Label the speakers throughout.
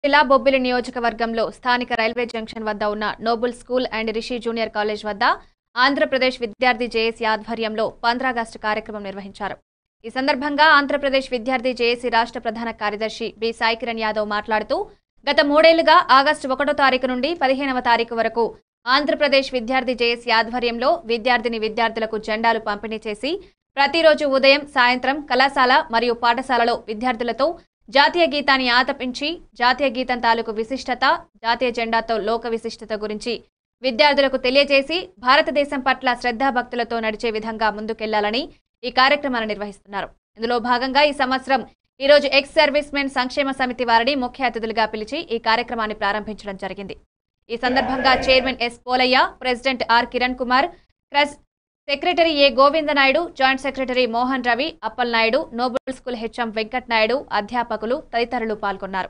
Speaker 1: జిల్లా బొబ్బిలి నియోజకవర్గంలో స్థానిక రైల్వే జంక్షన్ వద్ద ఉన్న Noble school and Rishi junior college వద్ద ఆంధ్రప్రదేశ్ విద్యార్థి జేఏసీ ఆధ్వర్యంలో 15 ఆగస్టు కార్యక్రమం నిర్వహించారు. ఈ సందర్భంగా ఆంధ్రప్రదేశ్ విద్యార్థి జేఏసీ రాష్ట్ర ప్రధాన కార్యదర్శి బి సాయి కిరణ్ యాదవ్ మాట్లాడుతూ గత 3 ఏళ్లుగా ఆగస్టు 1వ తారీఖు నుండి 15వ తారీఖు వరకు ఆంధ్రప్రదేశ్ విద్యార్థి జేఏసీ ఆధ్వర్యంలో విద్యార్థులకు జెండాలు పంపిణీ చేసి ప్రతిరోజు ఉదయం సాయంత్రం కళాశాల మరియు పాఠశాలలో విద్యార్థులతో జాతీయ గీతాన్ని ఆలపించి జాతీయ గీతం తాలూకు విశిష్టత, జాతీయ జెండాతో లోక విశిష్టత గురించి విద్యార్థులకు తెలియజేసి భారతదేశం పట్ల శ్రద్ధాభక్తులతో నడిచే విధంగా ముందుకెళ్లాలని ఈ కార్యక్రమాన్ని నిర్వహిస్తున్నారు. ఇందులో భాగంగా ఈ సంవత్సరం ఈ రోజు ఎక్స్ సర్వీస్ మెన్ సంక్షేమ సమితి వారిని ముఖ్య అతిథులుగా పిలిచి ఈ కార్యక్రమాన్ని ప్రారంభించడం జరిగింది. ఈ సందర్భంగా chairman S Polayya, president R Kiran Kumar, secretary A Govinda Naidu, joint secretary Mohan Ravi, Appal Naidu, Noble school HM Venkat Naidu, అధ్యాపకులు తదితరులు పాల్గొన్నారు.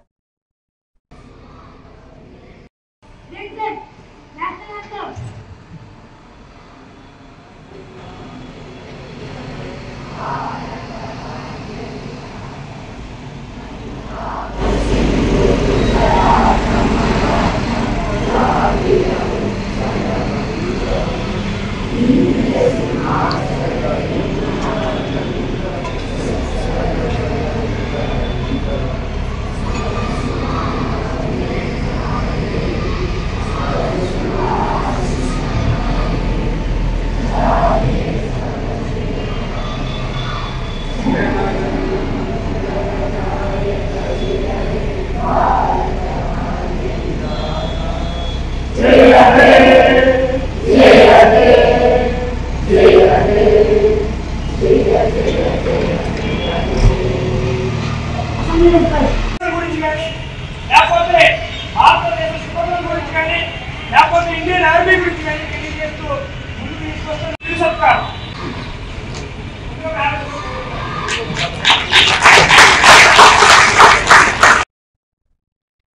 Speaker 2: ఇండియన్ ఆర్మీ గురించి తెలియజేస్తూ ముందుకు తీసుకొస్తున్న